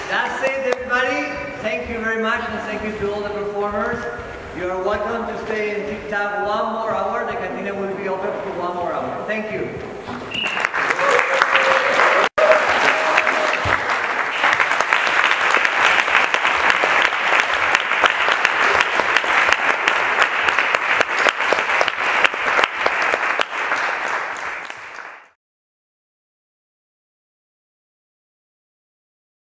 That's it, everybody. Thank you very much, and thank you to all the performers. You are welcome to stay in TicTac one more hour. The cantina will be open for one more hour. Thank you.